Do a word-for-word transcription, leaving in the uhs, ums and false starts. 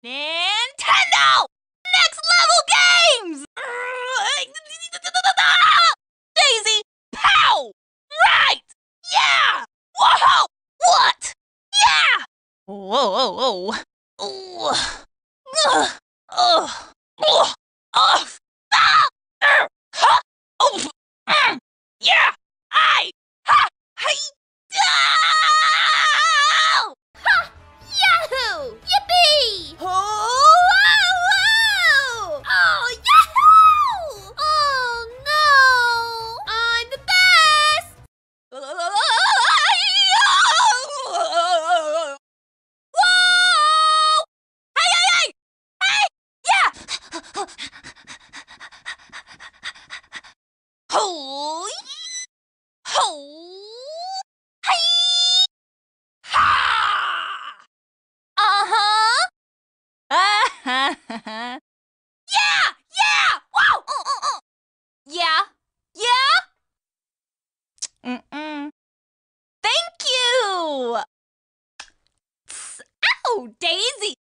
Nintendo! Next level games! Daisy! Pow! Right! Yeah! Whoa! What? Yeah! Whoa, whoa, whoa. Ugh. Ugh. Ugh. Ugh. Ugh. Ah! Er. Ha! Oh. Mm. Yeah! I! Ha! Hi! Ah! Ha! Yahoo! Yippee! Oh, wow, wow! Oh, yahoo! Oh, no! I'm the best! Whoa! Hey, hey, hey! Hey! Yeah! Ho! Ho! Hey! Ha! Uh-huh! Uh-huh. Yeah! Yeah! Whoa! Uh, uh, uh. Yeah? Yeah? Mm-mm. Thank you! Ow, Daisy!